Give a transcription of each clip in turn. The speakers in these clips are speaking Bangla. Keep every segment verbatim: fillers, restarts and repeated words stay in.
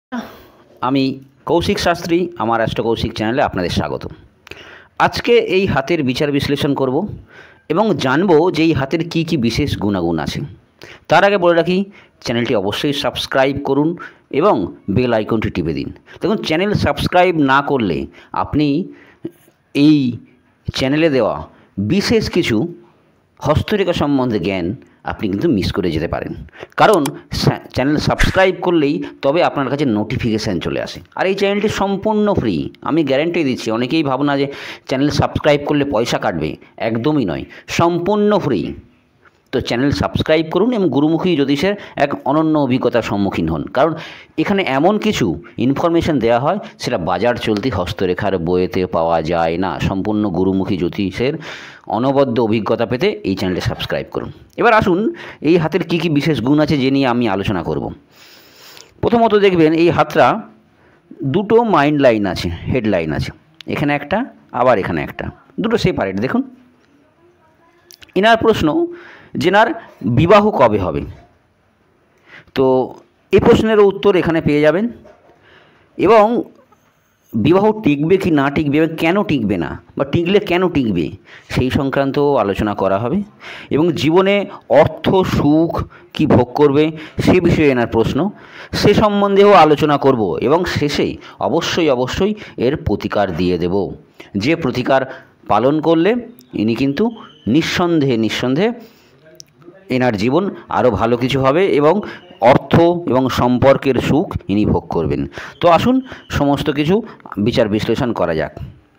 আমি কৌশিক শাস্ত্রী, আমার অ্যাস্ট্রো কৌশিক চ্যানেলে আপনাদের স্বাগত। আজকে এই হাতের বিচার বিশ্লেষণ করব এবং জানব যে এই হাতের কী কী বিশেষ গুণাগুণ আছে। তার আগে বলে রাখি, চ্যানেলটি অবশ্যই সাবস্ক্রাইব করুন এবং বেল আইকনটি টিপে দিন। দেখুন, চ্যানেল সাবস্ক্রাইব না করলে আপনি এই চ্যানেলে দেওয়া বিশেষ কিছু হস্তরেখা সম্বন্ধে জ্ঞান আপনি কিন্তু মিস করে যেতে পারেন। কারণ চ্যানেল সাবস্ক্রাইব করলেই তবে আপনার কাছে নোটিফিকেশান চলে আসে। আর এই চ্যানেলটি সম্পূর্ণ ফ্রি, আমি গ্যারান্টি দিচ্ছি। অনেকেই ভাবনা যে চ্যানেল সাবস্ক্রাইব করলে পয়সা কাটবে, একদমই নয়, সম্পূর্ণ ফ্রি। তো চ্যানেল সাবস্ক্রাইব করুন এবং গুরুমুখী জ্যোতিষের এক অনন্য অভিজ্ঞতার সম্মুখীন হন। কারণ এখানে এমন কিছু ইনফরমেশান দেওয়া হয় সেটা বাজার চলতি হস্তরেখার বইয়েতে পাওয়া যায় না। সম্পূর্ণ গুরুমুখী জ্যোতিষের অনবদ্য অভিজ্ঞতা পেতে এই চ্যানেলটি সাবস্ক্রাইব করুন। এবার আসুন, এই হাতের কী কী বিশেষ গুণ আছে যে নিয়ে আমি আলোচনা করব। প্রথমত দেখবেন, এই হাতটা দুটো মাইন্ড লাইন আছে, হেড লাইন আছে। এখানে একটা, আবার এখানে একটা, দুটো সেপারেট। দেখুন, এনার প্রশ্ন যে এনার বিবাহ কবে হবে, তো এই প্রশ্নেরও উত্তর এখানে পেয়ে যাবেন। এবং বিবাহ টিকবে কি না টিকবে এবং কেন টিকবে না, বা টিকলে কেন টিকবে, সেই সংক্রান্ত আলোচনা করা হবে। এবং জীবনে অর্থ সুখ কি ভোগ করবে সে বিষয়ে এনার প্রশ্ন, সে সম্বন্ধেও আলোচনা করব। এবং শেষে অবশ্যই অবশ্যই এর প্রতিকার দিয়ে দেব, যে প্রতিকার পালন করলে ইনি কিন্তু নিঃসন্দেহে নিঃসন্দেহে এনার জীবন আরও ভালো কিছু হবে এবং অর্থ এবং সম্পর্কের সুখ ইনি ভোগ করবেন। তো আসুন সমস্ত কিছু বিচার বিশ্লেষণ করা যাক।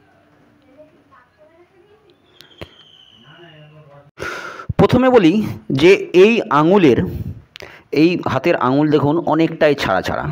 প্রথমে বলি যে এই আঙুলের, এই হাতের আঙুল দেখুন অনেকটাই ছাড়া ছাড়া।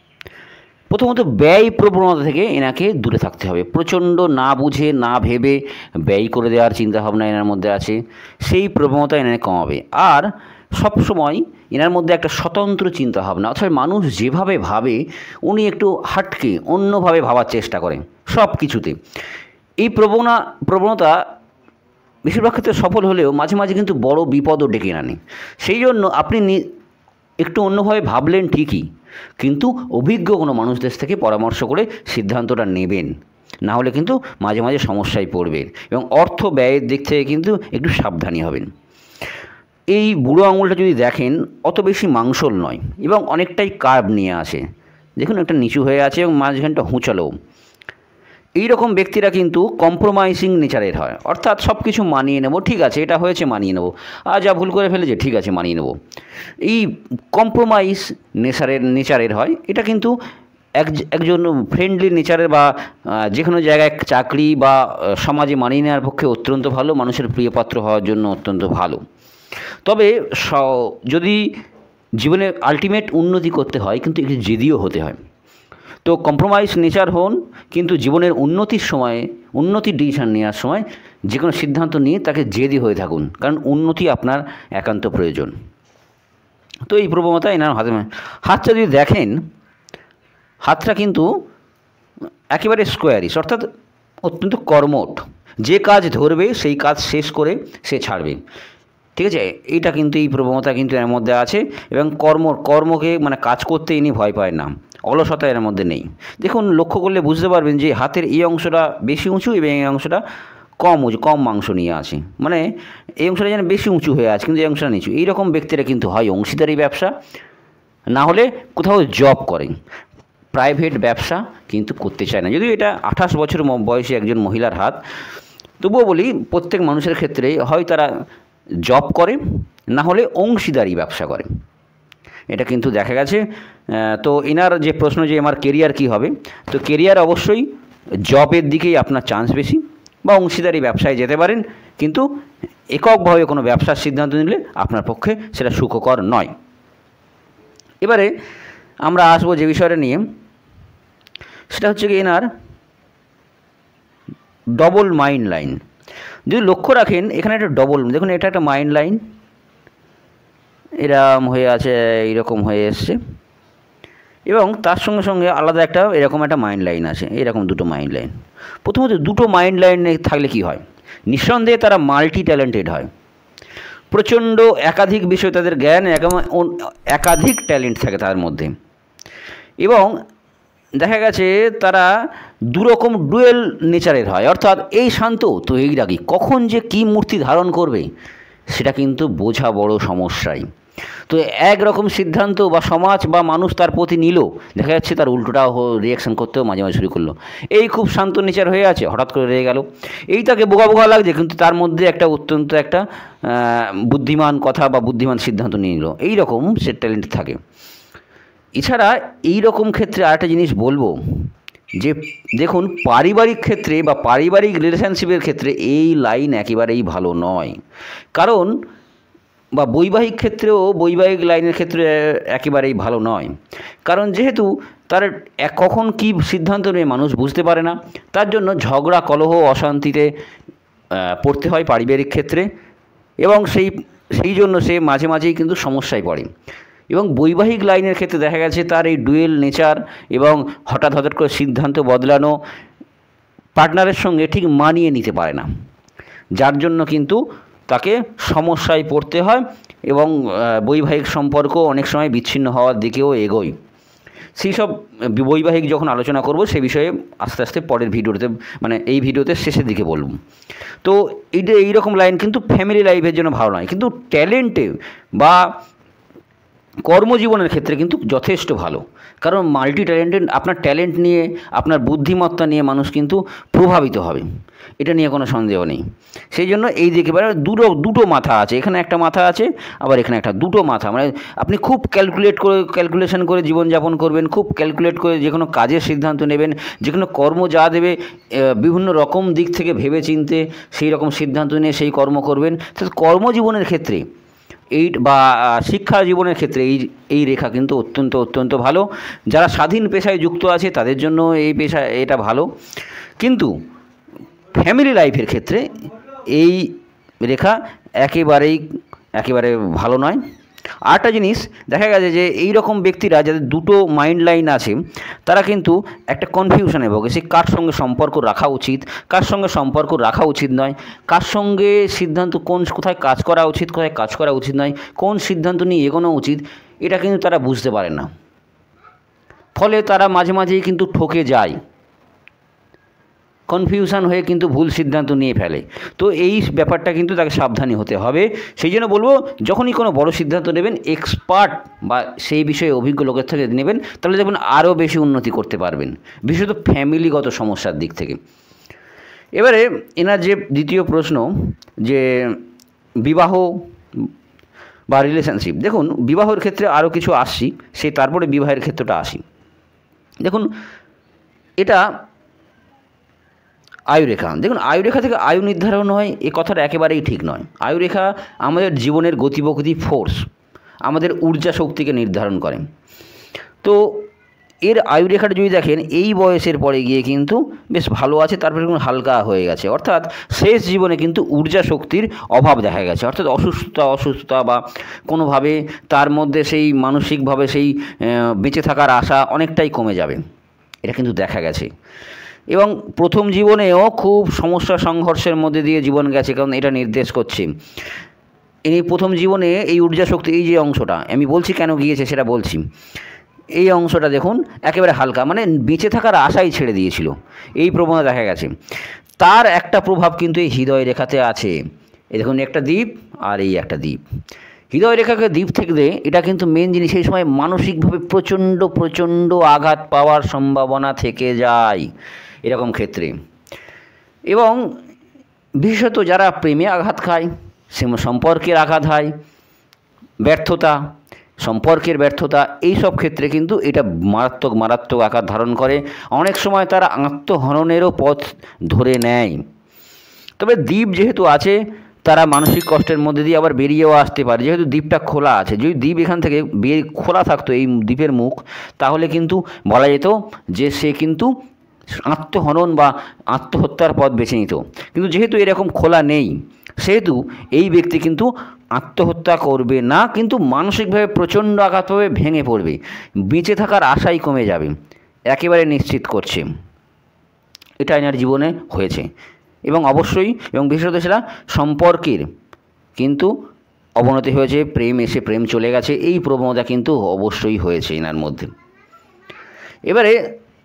প্রথমত ব্যয় প্রবণতা থেকে এনাকে দূরে থাকতে হবে। প্রচণ্ড না বুঝে না ভেবে ব্যয় করে দেওয়ার চিন্তাভাবনা এনার মধ্যে আছে, সেই প্রবণতা এনাকে কমাবে। আর সবসময় এনার মধ্যে একটা স্বতন্ত্র চিন্তাভাবনা, অর্থাৎ মানুষ যেভাবে ভাবে উনি একটু হাটকে অন্যভাবে ভাবার চেষ্টা করেন সব কিছুতে। এই প্রবণা প্রবণতা বেশিরভাগ ক্ষেত্রে সফল হলেও মাঝে মাঝে কিন্তু বড় বিপদও ডেকে আনে। সেই জন্য আপনি একটু অন্যভাবে ভাবলেন ঠিকই, কিন্তু অভিজ্ঞ কোনো মানুষদের থেকে পরামর্শ করে সিদ্ধান্তটা নেবেন, না হলে কিন্তু মাঝে মাঝে সমস্যায় পড়বেন। এবং অর্থ ব্যয়ের দিক থেকে কিন্তু একটু সাবধানী হবেন। এই বুড়ো আঙুলটা যদি দেখেন, অত বেশি মাংসল নয় এবং অনেকটাই কার্ভ নিয়ে আসে। দেখুন, একটা নিচু হয়ে আছে এবং মাঝখানটা হুঁচালো। এই রকম ব্যক্তিরা কিন্তু কম্প্রোমাইজিং নেচারের হয়, অর্থাৎ সব কিছু মানিয়ে নেব, ঠিক আছে এটা হয়েছে মানিয়ে নেব, আর যা ভুল করে ফেলেছে ঠিক আছে মানিয়ে নেব। এই কম্প্রোমাইজ নেচারের নেচারের হয়। এটা কিন্তু এক একজন ফ্রেন্ডলি নেচারের বা যে কোনো জায়গায় চাকরি বা সমাজে মানিয়ে নেওয়ার পক্ষে অত্যন্ত ভালো, মানুষের প্রিয়পাত্র হওয়ার জন্য অত্যন্ত ভালো। তবে যদি জীবনে আলটিমেট উন্নতি করতে হয় কিন্তু একটু জেদিও হতে হয়। তো কম্প্রোমাইজ নেচার হন, কিন্তু জীবনের উন্নতির সময়ে, উন্নতির ডিসিশন নেওয়ার সময় যে কোনো সিদ্ধান্ত নিয়ে তাকে জেদি হয়ে থাকুন, কারণ উন্নতি আপনার একান্ত প্রয়োজন। তো এই প্রবণতা এনার হাতে। হাতটা যদি দেখেন, হাতটা কিন্তু একেবারে স্কোয়ারিশ, অর্থাৎ অত্যন্ত কর্মঠ। যে কাজ ধরবে সেই কাজ শেষ করে সে ছাড়বে, ঠিক আছে। এইটা কিন্তু এই প্রবণতা কিন্তু এর মধ্যে আছে। এবং কর্ম কর্মকে মানে কাজ করতে ইনি ভয় পায় না, অলসতা এর মধ্যে নেই। দেখুন, লক্ষ্য করলে বুঝতে পারবেন যে হাতের এই অংশটা বেশি উঁচু এবং এই অংশটা কম উঁচু, কম মাংস নিয়ে আছে। মানে এই অংশটা যেন বেশি উঁচু হয়ে আছে কিন্তু এই অংশটা নিচু। এইরকম ব্যক্তিরা কিন্তু হয় অংশীদারি ব্যবসা, না হলে কোথাও জব করেন, প্রাইভেট ব্যবসা কিন্তু করতে চায় না। যদিও এটা আঠাশ বছর বয়সী একজন মহিলার হাত, তবুও বলি প্রত্যেক মানুষের ক্ষেত্রে হয় তারা জব করে, না হলে অংশীদারি ব্যবসা করে। এটা কিন্তু দেখা গেছে। তো এনার যে প্রশ্ন যে আমার কেরিয়ার কী হবে, তো কেরিয়ার অবশ্যই জবের দিকেই আপনার চান্স বেশি, বা অংশীদারি ব্যবসায় যেতে পারেন, কিন্তু এককভাবে কোনো ব্যবসার সিদ্ধান্ত নিলে আপনার পক্ষে সেটা সুখকর নয়। এবারে আমরা আসবো যে বিষয়টা নিয়ে, সেটা হচ্ছে কি এনার ডবল মাইন্ড লাইন। যদি লক্ষ্য রাখেন, এখানে একটা ডবল, দেখুন এটা একটা মাইন্ড লাইন, এরকম হয়ে আছে, এইরকম হয়ে এসছে, এবং তার সঙ্গে সঙ্গে আলাদা একটা এরকম একটা মাইন্ড লাইন আছে, এরকম দুটো মাইন্ড লাইন। প্রথমত দুটো মাইন্ড লাইন থাকলে কি হয়, নিঃসন্দেহে তারা মাল্টি ট্যালেন্টেড হয়। প্রচণ্ড একাধিক বিষয় তাদের জ্ঞান, একাধিক ট্যালেন্ট থাকে তার মধ্যে। এবং দেখা গেছে তারা দুরকম ডুয়েল নেচারের হয়, অর্থাৎ এই শান্ত তো এই রাগী, কখন যে কী মূর্তি ধারণ করবে সেটা কিন্তু বোঝা বড় সমস্যাই। তো একরকম সিদ্ধান্ত বা সমাজ বা মানুষ তার প্রতি নিল, দেখা যাচ্ছে তার উল্টোটাও রিয়াকশান করতেও মাঝে মাঝে শুরু করলো। এই খুব শান্ত নেচার হয়ে আছে, হঠাৎ করে রেগে গেল, এই তাকে বোকা বোকা লাগছে, কিন্তু তার মধ্যে একটা অত্যন্ত একটা বুদ্ধিমান কথা বা বুদ্ধিমান সিদ্ধান্ত নিয়ে নিল, এই রকম সে ট্যালেন্ট থাকে। এছাড়া এই রকম ক্ষেত্রে আরেকটা জিনিস বলবো যে দেখুন, পারিবারিক ক্ষেত্রে বা পারিবারিক রিলেশনশিপের ক্ষেত্রে এই লাইন একেবারেই ভালো নয়, কারণ বা বৈবাহিক ক্ষেত্রেও বৈবাহিক লাইনের ক্ষেত্রে একেবারেই ভালো নয়, কারণ যেহেতু তার এক কখন কী সিদ্ধান্ত নেয় মানুষ বুঝতে পারে না, তার জন্য ঝগড়া কলহ অশান্তিতে পড়তে হয় পারিবারিক ক্ষেত্রে, এবং সেই সেই জন্য সে মাঝে মাঝেই কিন্তু সমস্যায় পড়ে। এবং বৈবাহিক লাইনের ক্ষেত্রে দেখা গেছে তার এই ডুয়েল নেচার এবং হঠাৎ হঠাৎ করে সিদ্ধান্ত বদলানো পার্টনারের সঙ্গে ঠিক মানিয়ে নিতে পারে না, যার জন্য কিন্তু তাকে সমস্যায় পড়তে হয় এবং বৈবাহিক সম্পর্ক অনেক সময় বিচ্ছিন্ন হওয়ার দিকেও এগোয়। সেই সব বৈবাহিক যখন আলোচনা করব সে বিষয়ে আস্তে আস্তে পরের ভিডিওতে, মানে এই ভিডিওতে শেষের দিকে বলব। তো এইটা এইরকম লাইন কিন্তু ফ্যামিলি লাইফের জন্য ভালো নয়, কিন্তু ট্যালেন্টে বা কর্মজীবনের ক্ষেত্রে কিন্তু যথেষ্ট ভালো, কারণ মাল্টি ট্যালেন্টেড আপনার ট্যালেন্ট নিয়ে আপনার বুদ্ধিমত্তা নিয়ে মানুষ কিন্তু প্রভাবিত হবে, এটা নিয়ে কোনো সন্দেহ নেই। সেই জন্য এই দিকে দুটো দুটো মাথা আছে, এখানে একটা মাথা আছে আবার এখানে একটা, দুটো মাথা, মানে আপনি খুব ক্যালকুলেট করে ক্যালকুলেশন করে জীবনযাপন করবেন, খুব ক্যালকুলেট করে যে কোনো কাজের সিদ্ধান্ত নেবেন, যে কোনো কর্ম যা দেবে বিভিন্ন রকম দিক থেকে ভেবে চিনতে সেই রকম সিদ্ধান্ত নিয়ে সেই কর্ম করবেন। তো কর্মজীবনের ক্ষেত্রে এই বা শিক্ষা জীবনের ক্ষেত্রে এই এই রেখা কিন্তু অত্যন্ত অত্যন্ত ভালো। যারা স্বাধীন পেশায় যুক্ত আছে তাদের জন্য এই পেশা এটা ভালো, কিন্তু ফ্যামিলি লাইফের ক্ষেত্রে এই রেখা একেবারেই একেবারে ভালো নয়। আরেকটা জিনিস দেখা গেছে যে এই রকম ব্যক্তিরা যাদের দুটো মাইন্ড লাইন আছে তারা কিন্তু একটা কনফিউশনে ভোগে, সে কার সঙ্গে সম্পর্ক রাখা উচিত, কার সঙ্গে সম্পর্ক রাখা উচিত নয়, কার সঙ্গে সিদ্ধান্ত কোন কোথায় কাজ করা উচিত, কোথায় কাজ করা উচিত নয়, কোন সিদ্ধান্ত নিয়ে এগোনো উচিত, এটা কিন্তু তারা বুঝতে পারে না, ফলে তারা মাঝে মাঝেই কিন্তু ঠকে যায়, কনফিউশন হয়ে কিন্তু ভুল সিদ্ধান্ত নিয়ে ফেলে। তো এই ব্যাপারটা কিন্তু তাকে সাবধানী হতে হবে। সেই জন্য বলবো, যখনই কোনো বড় সিদ্ধান্ত নেবেন এক্সপার্ট বা সেই বিষয়ে অভিজ্ঞ লোকের থেকে নেবেন, তাহলে দেখবেন আরও বেশি উন্নতি করতে পারবেন, বিশেষত ফ্যামিলিগত সমস্যার দিক থেকে। এবারে এনার যে দ্বিতীয় প্রশ্ন যে বিবাহ বা রিলেশনশিপ, দেখুন বিবাহের ক্ষেত্রে আরও কিছু আসছি, সেই তারপরে বিবাহের ক্ষেত্রটা আসি। দেখুন এটা আয়ুরেখা, দেখুন আয়ুরেখা থেকে আয়ু নির্ধারণ হয় এ কথাটা একেবারেই ঠিক নয়। আয়ুরেখা আমাদের জীবনের গতিপ্রকৃতি ফোর্স, আমাদের ঊর্জা শক্তিকে নির্ধারণ করে। তো এর আয়ুরেখাটা যদি দেখেন এই বয়সের পরে গিয়ে কিন্তু বেশ ভালো আছে, তারপরে কিন্তু হালকা হয়ে গেছে, অর্থাৎ শেষ জীবনে কিন্তু ঊর্জা শক্তির অভাব দেখা গেছে, অর্থাৎ অসুস্থতা অসুস্থতা বা কোনোভাবে তার মধ্যে সেই মানসিকভাবে সেই বেঁচে থাকার আশা অনেকটাই কমে যাবে, এটা কিন্তু দেখা গেছে। এবং প্রথম জীবনেও খুব সমস্যা সংঘর্ষের মধ্যে দিয়ে জীবন গেছে, কারণ এটা নির্দেশ করছে এই প্রথম জীবনে এই ঊর্জা শক্তি, এই যে অংশটা আমি বলছি কেন গিয়েছে সেটা বলছি, এই অংশটা দেখুন একেবারে হালকা, মানে বেঁচে থাকার আশাই ছেড়ে দিয়েছিল, এই প্রবণতা দেখা গেছে। তার একটা প্রভাব কিন্তু এই হৃদয় রেখাতে আছে, এই দেখুন একটা দ্বীপ আর এই একটা দ্বীপ, হৃদয় রেখাকে দ্বীপ থেকে এটা কিন্তু মেন জিনিস, সেই সময় মানসিকভাবে প্রচণ্ড প্রচণ্ড আঘাত পাওয়ার সম্ভাবনা থেকে যায় এরকম ক্ষেত্রে। এবং বিশেষত যারা প্রেমে আঘাত খায়, সে সম্পর্কের আঘাত হয়, ব্যর্থতা সম্পর্কের ব্যর্থতা, এই সব ক্ষেত্রে কিন্তু এটা মারাত্মক মারাত্মক আকার ধারণ করে, অনেক সময় তারা আত্মহননেরও পথ ধরে নেয়। তবে দ্বীপ যেহেতু আছে তারা মানসিক কষ্টের মধ্যে দিয়ে আবার বেরিয়েও আসতে পারে, যেহেতু দ্বীপটা খোলা আছে। যদি দ্বীপ এখান থেকে বের খোলা থাকতো এই দ্বীপের মুখ, তাহলে কিন্তু বলা যেত যে সে কিন্তু আত্মহনন বা আত্মহত্যার পথ বেছে নিত, কিন্তু যেহেতু এরকম খোলা নেই সেহেতু এই ব্যক্তি কিন্তু আত্মহত্যা করবে না, কিন্তু মানসিকভাবে প্রচণ্ড আঘাত পাবে, ভেঙে পড়বে, বেঁচে থাকার আশাই কমে যাবে, একেবারে নিশ্চিত করছে এটা এনার জীবনে হয়েছে। এবং অবশ্যই এবং বিশেষত সেটা সম্পর্কের কিন্তু অবনতি হয়েছে, প্রেম এসে প্রেম চলে গেছে, এই প্রবণতা কিন্তু অবশ্যই হয়েছে এনার মধ্যে। এবারে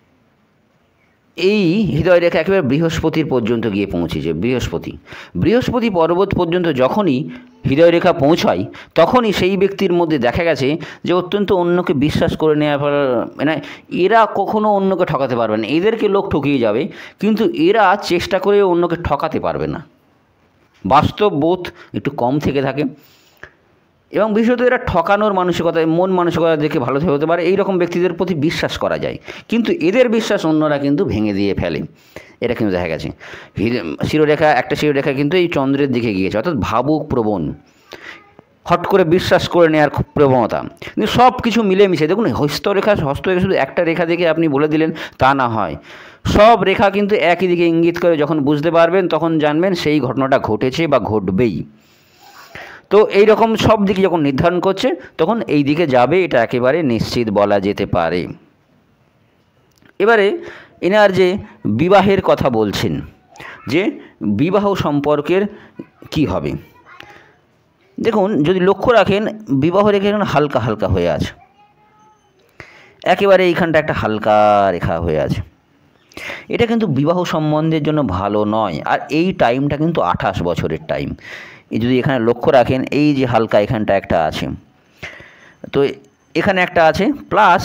এই হৃদয় রেখা একেবারে বৃহস্পতির পর্যন্ত গিয়ে পৌঁছেছে। বৃহস্পতি বৃহস্পতি পর্বত পর্যন্ত যখনই হৃদয় রেখা পৌঁছায় তখনই সেই ব্যক্তির মধ্যে দেখা গেছে যে অত্যন্ত অন্যকে বিশ্বাস করে নেওয়ার মানে এরা কখনো অন্যকে ঠকাতে পারবে না। এদেরকে লোক ঠকিয়ে যাবে, কিন্তু এরা চেষ্টা করে অন্যকে ঠকাতে পারবে না। বাস্তব বোধ একটু কম থেকে থাকে এবং বিশেষত এরা ঠকানোর মানসিকতা, মন মানসিকতা দেখে ভালো হতে পারে, এই রকম ব্যক্তিদের প্রতি বিশ্বাস করা যায়, কিন্তু এদের বিশ্বাস অন্যরা কিন্তু ভেঙে দিয়ে ফেলে। এটা কিন্তু দেখা গেছে। শিরোরেখা একটা শিরোরেখা কিন্তু এই চন্দ্রের দিকে গিয়েছে, অর্থাৎ ভাবুক প্রবণ, হট করে বিশ্বাস করে নেওয়ার প্রবণতা। কিন্তু সব কিছু মিলেমিশে দেখুন, হস্তরেখা হস্তরেখা শুধু একটা রেখা দেখে আপনি বলে দিলেন তা না হয়, সব রেখা কিন্তু একই দিকে ইঙ্গিত করে। যখন বুঝতে পারবেন তখন জানবেন সেই ঘটনাটা ঘটেছে বা ঘটবেই। তো এই রকম সব দিকে যখন নির্ধারণ করছে তখন এই দিকে যাবে, এটা একেবারে নিশ্চিত বলা যেতে পারে। এবারে এনার যে বিবাহের কথা বলছেন, যে বিবাহ সম্পর্কের কি হবে, দেখুন যদি লক্ষ্য রাখেন বিবাহ রেখা এখানে হালকা হালকা হয়ে আছে, একেবারে এইখানটা একটা হালকা রেখা হয়ে আছে। এটা কিন্তু বিবাহ সম্বন্ধের জন্য ভালো নয়। আর এই টাইমটা কিন্তু আঠাশ বছরের টাইম। যদি এখানে লক্ষ্য রাখেন এই যে হালকা এখানটা একটা আছে, তো এখানে একটা আছে, প্লাস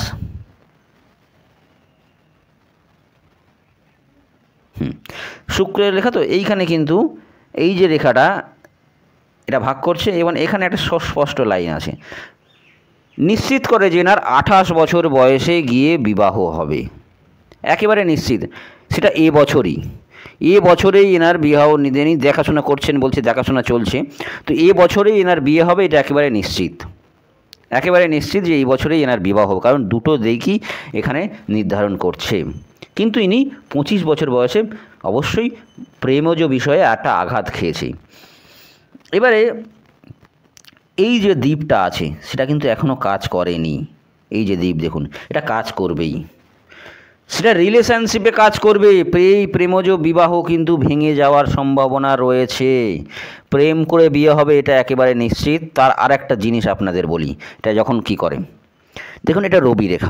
হুম শুক্রের রেখা, তো এইখানে কিন্তু এই যে রেখাটা এটা ভাগ করছে এবং এখানে একটা স্পষ্ট লাইন আছে, নিশ্চিত করে যে এনার আঠাশ বছর বয়সে গিয়ে বিবাহ হবে, একেবারে নিশ্চিত। সেটা এ বছরই এ বছরেই এনার বিবাহ নিদেনি দেখাশোনা করছেন, বলছে দেখাশোনা চলছে, তো এ বছরেই এনার বিয়ে হবে, এটা একেবারে নিশ্চিত, একেবারে নিশ্চিত যে এই বছরেই এনার বিবাহ হবে, কারণ দুটো দিকই এখানে নির্ধারণ করছে। কিন্তু ইনি পঁচিশ বছর বয়সে অবশ্যই প্রেমজ বিষয়ে একটা আঘাত খেয়েছে। এবারে এই যে দ্বীপটা আছে সেটা কিন্তু এখনও কাজ করেনি। এই যে দ্বীপ দেখুন, এটা কাজ করবেই, সেটা রিলেশনশিপে কাজ করবে। এই প্রেমজ বিবাহ কিন্তু ভেঙে যাওয়ার সম্ভাবনা রয়েছে, প্রেম করে বিয়ে হবে এটা একেবারে নিশ্চিত। তার আর একটা জিনিস আপনাদের বলি, এটা যখন কি করে দেখুন, এটা রবি রেখা,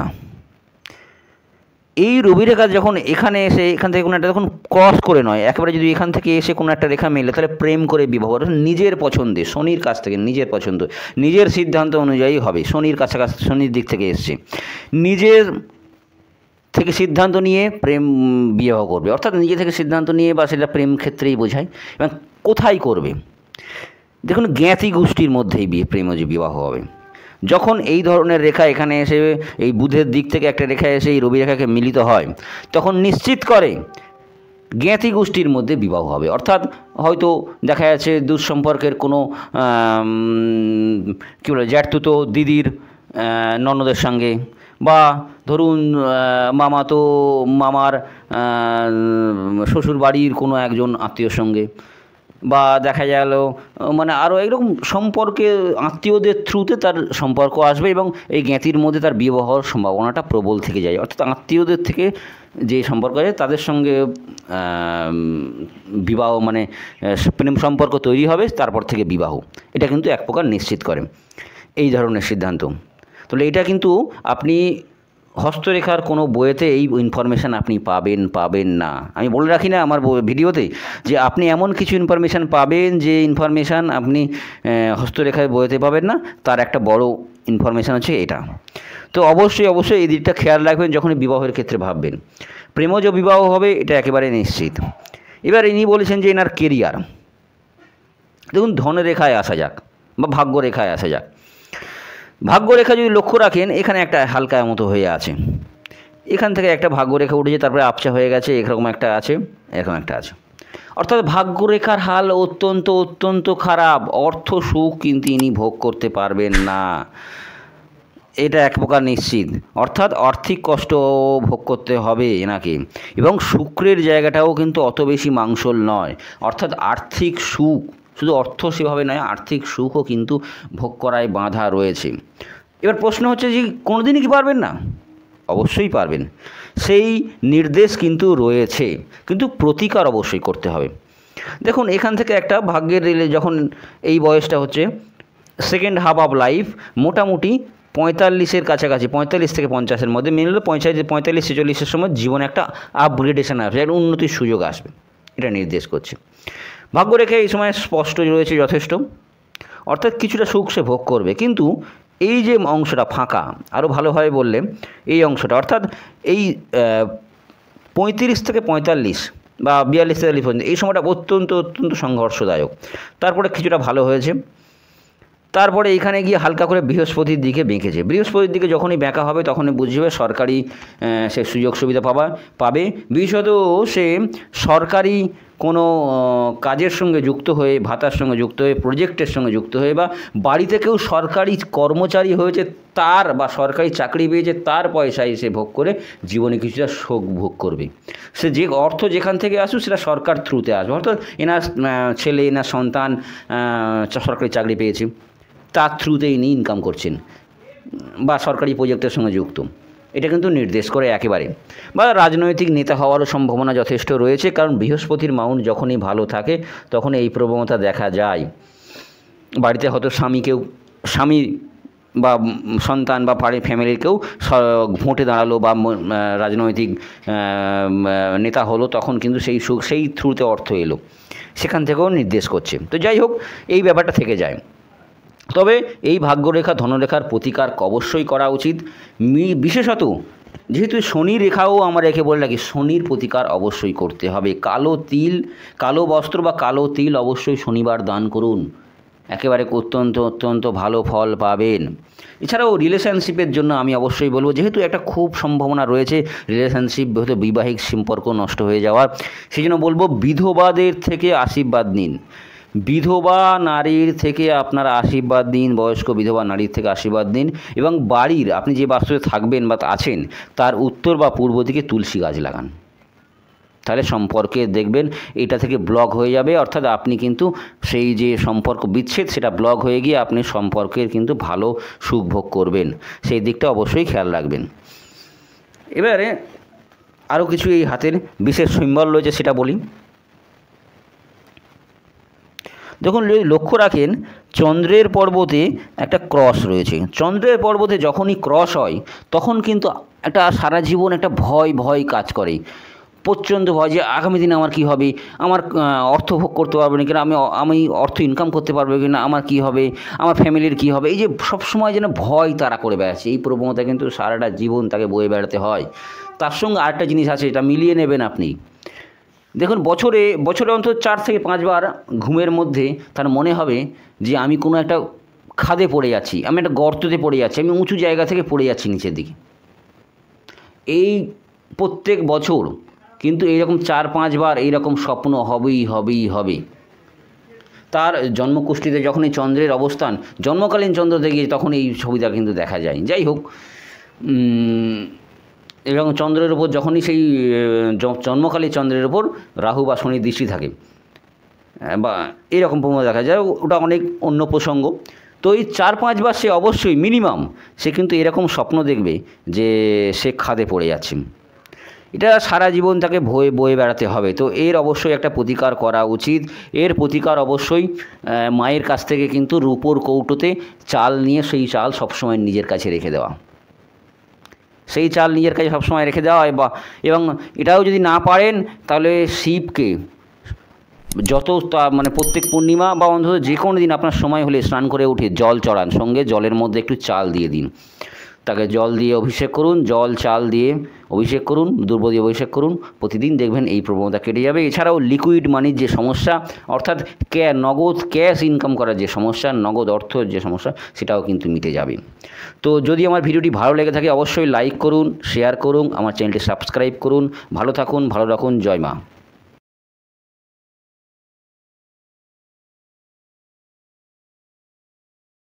এই রবি রেখা যখন এখানে এসে এখান থেকে কোনো একটা যখন ক্রস করে নয়, একেবারে যদি এখান থেকে এসে কোনো একটা রেখা মেলে তাহলে প্রেম করে বিবাহ, নিজের পছন্দে শনির কাছ থেকে, নিজের পছন্দ নিজের সিদ্ধান্ত অনুযায়ী হবে। শনির কাছাকাছি, শনির দিক থেকে এসছে, নিজের থেকে সিদ্ধান্ত নিয়ে প্রেম বিবাহ করবে, অর্থাৎ নিজে থেকে সিদ্ধান্ত নিয়ে, বা সেটা প্রেম ক্ষেত্রেই বোঝায়। এবং কোথায় করবে দেখুন, জ্ঞাতি গোষ্ঠীর মধ্যেই বিয়ে প্রেমজ বিবাহ হবে। যখন এই ধরনের রেখা এখানে এসে এই বুধের দিক থেকে একটা রেখা এসে এই রবি রেখাকে মিলিত হয়, তখন নিশ্চিত করে জ্ঞাতি গোষ্ঠীর মধ্যে বিবাহ হবে। অর্থাৎ হয়তো দেখা যাচ্ছে দুঃসম্পর্কের কোনো কী বলে জ্যাঠতুতো দিদির ননদের সঙ্গে, বা ধরুন মামাতো মামার শ্বশুর বাড়ির কোনো একজন আত্মীয়র সঙ্গে, বা দেখা গেল মানে আরও এরকম সম্পর্কে আত্মীয়দের থ্রুতে তার সম্পর্ক আসবে এবং এই জ্ঞাতির মধ্যে তার বিবাহ হওয়ার সম্ভাবনাটা প্রবল থেকে যায়। অর্থাৎ আত্মীয়দের থেকে যে সম্পর্ক আছে তাদের সঙ্গে বিবাহ মানে প্রেম সম্পর্ক তৈরি হবে, তারপর থেকে বিবাহ, এটা কিন্তু এক প্রকার নিশ্চিত করে এই ধরনের সিদ্ধান্ত। তাহলে এটা কিন্তু আপনি হস্তরেখার কোনো বইয়েতে এই ইনফরমেশান আপনি পাবেন পাবেন না। আমি বলে রাখি না আমার ভিডিওতে যে আপনি এমন কিছু ইনফরমেশান পাবেন যে ইনফরমেশান আপনি হস্তরেখার বইয়েতে পাবেন না, তার একটা বড় ইনফরমেশান হচ্ছে এটা। তো অবশ্যই অবশ্যই এই দিকটা খেয়াল রাখবেন যখনই বিবাহের ক্ষেত্রে ভাববেন। প্রেমজ বিবাহ হবে এটা একেবারে নিশ্চিত। এবার ইনি বলেছেন যে এনার কেরিয়ার, দেখুন ধনরেখায় আসা যাক বা ভাগ্যরেখায় আসা যাক। ভাগ্যরেখা যদি লক্ষ্য রাখেন এখানে একটা হালকা মতো হয়ে আছে, এখান থেকে একটা ভাগ্যরেখা উঠেছে, তারপরে আপচা হয়ে গেছে, এরকম একটা আছে, এরকম একটা আছে। অর্থাৎ ভাগ্যরেখার হাল অত্যন্ত অত্যন্ত খারাপ। অর্থ সুখ কিন্তু ইনি ভোগ করতে পারবেন না, এটা এক প্রকার নিশ্চিত। অর্থাৎ আর্থিক কষ্ট ভোগ করতে হবে এনাকে, এবং শুক্রের জায়গাটাও কিন্তু অত বেশি মাংসল নয়। অর্থাৎ আর্থিক সুখ, শুধু অর্থ সেভাবে নয়, আর্থিক সুখও কিন্তু ভোগ করায় বাঁধা রয়েছে। এবার প্রশ্ন হচ্ছে যে কোনো দিনই কি পারবেন না? অবশ্যই পারবেন, সেই নির্দেশ কিন্তু রয়েছে, কিন্তু প্রতিকার অবশ্যই করতে হবে। দেখুন এখান থেকে একটা ভাগ্যের রেলে যখন এই বয়সটা হচ্ছে সেকেন্ড হাফ অফ লাইফ, মোটামুটি পঁয়তাল্লিশের কাছাকাছি, পঁয়তাল্লিশ থেকে পঞ্চাশের মধ্যে মেনে হলে পঁয়তাল্লিশ পঁয়তাল্লিশ ছেচল্লিশের সময় জীবনে একটা আপগ্রেডেশন আসবে, একটা উন্নতির সুযোগ আসবে, এটা নির্দেশ করছে। ভাগ্যরেখা এই সময় স্পষ্ট রয়েছে যথেষ্ট, অর্থাৎ কিছুটা সুখ সে ভোগ করবে। কিন্তু এই যে অংশটা ফাঁকা, আরও ভালোভাবে বললে এই অংশটা, অর্থাৎ এই পঁয়ত্রিশ থেকে পঁয়তাল্লিশ বা বিয়াল্লিশ তেতাল্লিশ পর্যন্ত এই সময়টা অত্যন্ত অত্যন্ত সংঘর্ষদায়ক। তারপরে কিছুটা ভালো হয়েছে, তারপরে এইখানে গিয়ে হালকা করে বৃহস্পতির দিকে বেঁকেছে। বৃহস্পতির দিকে যখনই বেঁকা হবে তখনই বুঝবে সরকারি সে সুযোগ সুবিধা পাবা পাবে বিশেষত সে সরকারি কোনো কাজের সঙ্গে যুক্ত হয়ে, ভাতার সঙ্গে যুক্ত হয়ে, প্রজেক্টের সঙ্গে যুক্ত হয়ে, বা বাড়িতে কেউ সরকারি কর্মচারী হয়েছে তার, বা সরকারি চাকরি পেয়েছে তার পয়সায় সে ভোগ করে জীবনে কিছুটা সুখ ভোগ করবে। সে যে অর্থ যেখান থেকে আসুক সেটা সরকার থ্রুতে আসবে, অর্থাৎ এনার ছেলে এনার সন্তান সরকারি চাকরি পেয়েছে, তার থ্রুতে ইনি ইনকাম করছেন বা সরকারি প্রজেক্টের সঙ্গে যুক্ত, এটা কিন্তু নির্দেশ করে একেবারে। বা রাজনৈতিক নেতা হওয়ারও সম্ভাবনা যথেষ্ট রয়েছে, কারণ বৃহস্পতির মাউন্ট যখনই ভালো থাকে তখন এই প্রবণতা দেখা যায়। বাড়িতে হয়তো স্বামীকেও স্বামী বা সন্তান বা বাড়ির ফ্যামিলির কেউ ভোটে দাঁড়ালো বা রাজনৈতিক নেতা হলো, তখন কিন্তু সেই সুখ সেই থ্রুতে অর্থ এলো, সেখান থেকেও নির্দেশ করছে। তো যাই হোক, এই ব্যাপারটা থেকে যায়। তবে এই ভাগ্যরেখা ধনরেখার প্রতিকার অবশ্যই করা উচিত, বিশেষত যেহেতু শনি রেখাও আমরা রেখে বলে রাখি, শনির প্রতিকার অবশ্যই করতে হবে। কালো তিল, কালো বস্ত্র বা কালো তিল অবশ্যই শনিবার দান করুন, একেবারে অত্যন্ত অত্যন্ত ভালো ফল পাবেন। এছাড়াও রিলেশনশিপের জন্য আমি অবশ্যই বলবো, যেহেতু একটা খুব সম্ভাবনা রয়েছে রিলেশনশিপ হয়তো বৈবাহিক সম্পর্ক নষ্ট হয়ে যাওয়ার, সেই জন্য বলবো বিধবাদের থেকে আশীর্বাদ নিন। বিধবা নারীর থেকে আপনারা আশীর্বাদ দিন, বয়স্ক বিধবা নারীর থেকে আশীর্বাদ দিন, এবং বাড়ির আপনি যে বাস্তুতে থাকবেন বা আছেন তার উত্তর বা পূর্ব দিকে তুলসী গাছ লাগান, তাহলে সম্পর্কে দেখবেন এটা থেকে ব্লক হয়ে যাবে, অর্থাৎ আপনি কিন্তু সেই যে সম্পর্ক বিচ্ছেদ সেটা ব্লক হয়ে গিয়ে আপনি সম্পর্কের কিন্তু ভালো সুখ ভোগ করবেন, সেই দিকটা অবশ্যই খেয়াল রাখবেন। এবারে আরও কিছু এই হাতের বিশেষ সিম্বল রয়েছে সেটা বলি। দেখুন, যদি লক্ষ্য রাখেন চন্দ্রের পর্বতে একটা ক্রস রয়েছে। চন্দ্রের পর্বতে যখনই ক্রস হয় তখন কিন্তু একটা সারা জীবন একটা ভয় ভয় কাজ করে, প্রচণ্ড ভয় যে আগামী দিনে আমার কী হবে, আমার অর্থ ভোগ করতে পারবো না কিনা, আমি আমি অর্থ ইনকাম করতে পারবো কিনা, আমার কী হবে, আমার ফ্যামিলির কী হবে, এই যে সবসময় যেন ভয় তারা করে বেড়াচ্ছে, এই প্রবণতা কিন্তু সারাটা জীবন তাকে বয়ে বেড়াতে হয়। তার সঙ্গে আরেকটা জিনিস আছে, এটা মিলিয়ে নেবেন আপনি। দেখুন, বছরে বছরে অন্তত চার থেকে পাঁচবার ঘুমের মধ্যে তার মনে হবে যে আমি কোনো একটা খাদে পড়ে যাচ্ছি, আমি একটা গর্ততে পড়ে যাচ্ছি, আমি উঁচু জায়গা থেকে পড়ে যাচ্ছি নিচের দিকে। এই প্রত্যেক বছর কিন্তু এইরকম চার পাঁচবার এইরকম স্বপ্ন হবেই হবেই হবে। তার জন্মকুষ্ঠিতে যখন এই চন্দ্রের অবস্থান, জন্মকালীন চন্দ্র দেখে তখন এই ছবিটা কিন্তু দেখা যায়। যাই হোক, এবং চন্দ্রের ওপর যখনই সেই জন্মকালী চন্দ্রের ওপর রাহু বা শনির দৃষ্টি থাকে বা এরকম প্রবণতা দেখা যায়, ওটা অনেক অন্য প্রসঙ্গ। তো এই চার পাঁচবার সে অবশ্যই মিনিমাম সে কিন্তু এরকম স্বপ্ন দেখবে যে সে খাদে পড়ে যাচ্ছে, এটা সারা জীবন তাকে ভয়ে বয়ে বেড়াতে হবে। তো এর অবশ্যই একটা প্রতিকার করা উচিত। এর প্রতিকার অবশ্যই মায়ের কাছ থেকে কিন্তু রূপোর কৌটোতে চাল নিয়ে সেই চাল সবসময় নিজের কাছে রেখে দেওয়া, সেই চাল নিজের কাছে সবসময় রেখে দেওয়া। বা এবং এটাও যদি না পারেন তাহলে শিবকে যত মানে প্রত্যেক পূর্ণিমা বা অন্তত যে কোনো দিন আপনার সময় হলে স্নান করে উঠে জল চড়ান, সঙ্গে জলের মধ্যে একটু চাল দিয়ে দিন, তাকে জল দিয়ে অভিষেক করুন, জল চাল দিয়ে অভিষেক করুন, দুর্ব দিয়ে অভিষেক করুন, প্রতিদিন দেখবেন এই প্রবণতা কেটে যাবে। এছাড়াও লিকুইড মানির যে সমস্যা, অর্থাৎ ক্যা নগদ ক্যাশ ইনকাম করার যে সমস্যা, নগদ অর্থের যে সমস্যা, সেটাও কিন্তু মিটে যাবে। তো যদি আমার ভিডিওটি ভালো লেগে থাকে অবশ্যই লাইক করুন, শেয়ার করুন, আমার চ্যানেলটি সাবস্ক্রাইব করুন। ভালো থাকুন, ভালো রাখুন, জয় মা।